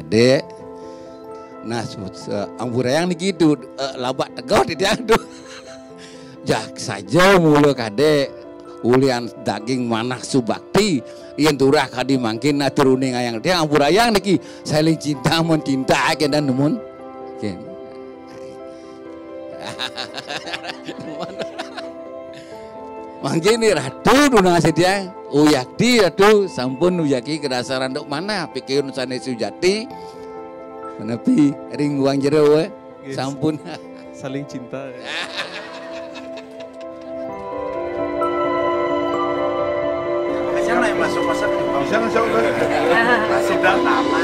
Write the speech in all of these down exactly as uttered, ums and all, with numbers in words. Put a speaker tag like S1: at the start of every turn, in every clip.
S1: kade. Nah, amburayang niki itu labak tegau di dia tuh. Jak saja mulu kade ulian daging manah subakti yen turah kadi mangkin aturune ngayang dia amburayang niki saling cinta mun cinta agen dan mun. Ken. Mangkini ratu duna sedia uyakti ratu sampun uyaki kedasaran dok mana pikirun sane sujati menepi ring uang jero we sampun
S2: saling cinta.
S3: Bisa nggak masuk masak? Bisa masuk sudah lama.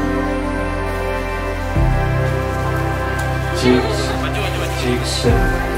S4: Jigsaw.